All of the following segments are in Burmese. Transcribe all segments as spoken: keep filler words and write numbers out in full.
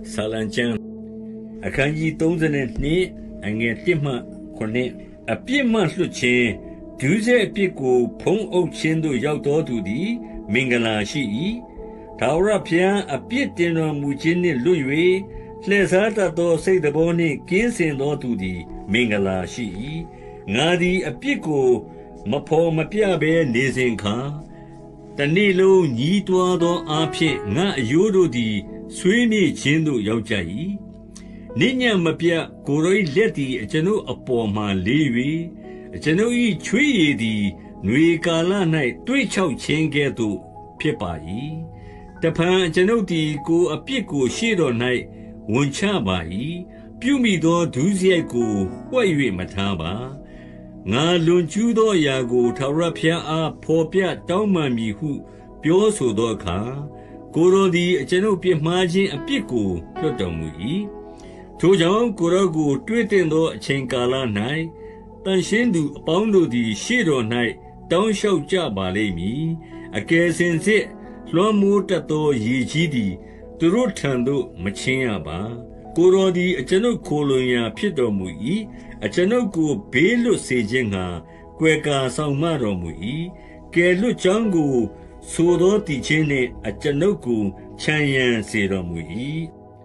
ဆာလံကျမ်းအခန်းကြီးသုံးနှစ်အငယ်တစ်မှခုနှစ်အပြစ်မှလွတ်ခြင်းဒုစရိုက်အပြစ်ကိုဖုံးအုပ်ခြင်းသို့ရောက်တော်သူသည်မင်္ဂလာရှိ၏ထာဝရဘုရားအပြစ်တင်တော်မူခြင်းနှင့်လွတ်၍လှည့်စားတတ်သောစိတ်တော်နှင့်ကင်းစင်သောသူသည်မင်္ဂလာရှိ၏ငါသည်အပြစ်ကိုမဖော်မပြဘဲနေစဉ်ခါတနေ့လုံးညီးတွားသောအားဖြင့်ငါအယိုးတို့သည်ဆွေးမြေ့ခြင်းသို့ရောက်ကြ၏နိညံမပြတ်ကိုယ်တော်၏လက်သည်အကျွန်ုပ်အပေါ်မှလေး၍အကျွန်ုပ်၏ချွေးရည်သည်ຫນွေကာလ၌တွေးချောက်ခြင်းကဲ့သို့ဖြစ်ပါ၏တဖန်အကျွန်ုပ်သည်ကိုယ်အပြစ်ကိုရှေ့တော်၌ဝန်ချပါ၏ပြုမိသောဒုစရိုက်ကိုဝှက်၍မထားပါငါလွန်ကျူးသောအရာကိုထာဝရဘုရားအားဖော်ပြတောင်းပန်မည်ဟုပြောဆိုသောအခါကိုယ်တော်သည်အကျွန်ုပ်ပြစ်မှားခြင်းအပြစ်ကိုလွှတ်တော်မူ၏ထိုကြောင့်ကိုယ်တော်ကိုတွေ့တင်သောအချိန်ကာလ၌တန်ရှင်းသူအပေါင်းတို့သည်ရှေ့တော်၌တောင်းလျှောက်ကြပါလိမ့်မည်အကယ်စင်စစ်လွှမ်းမိုးတတ်သောရေကြီးသည်သူတို့ထံသို့မချင်းရပါကိုယ်တော်သည်အကျွန်ုပ်ခိုလုံရာဖြစ်တော်မူ၏အကျွန်ုပ်ကိုဘေးလွတ်စေခြင်းငှာကွယ်ကာဆောင်မတော်မူ၏ကယ်လွတ်ကြောင်းကိုဆိုသောတည်ခြင်းနှင့်အကျွန်ုပ်ကိုချမ်းရံစေတော်မူ၏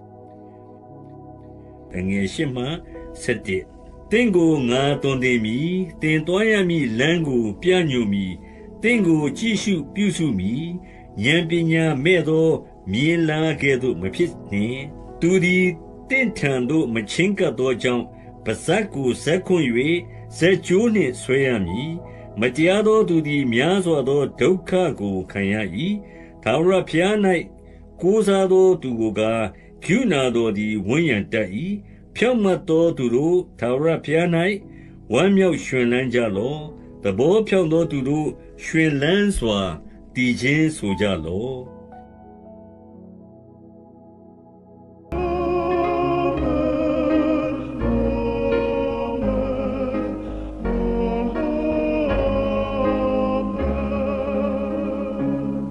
အငယ်ရှိမှဆက်တဲ့တင်းကိုငါသွန်သင်မည်တင်သွားရမည်လမ်းကိုပြညွှန်မည်တင်းကိုကြည့်ရှုပြုစုမည်ဉာဏ်ပညာမဲ့သောမြင်လာကဲ့သို့မဖြစ်နှင့်သူသည်တင့်ထံသို့မချင်းကပ်သောကြောင့်ပါဇက်ကိုဇက်ခွန်၍ဇက်ကျိုးနှင့်ဆွဲရမည်မတရားသောသူသည်များစွာသောဒုက္ခကိုခံရ၏ထာဝရဘုရား၌ကိုးစားသောသူကိုကားကရုဏာတော်သည်ဝန်းရံတတ်၏ဖြောင့်မတ်သောသူတို့ထာဝရဘုရား၌ဝမ်းမြောက်ရွှင်လန်းကြလော့သဘောဖြောင့်သောသူတို့ရွှင်လန်းစွာတည်ခြင်းဆိုကြလော့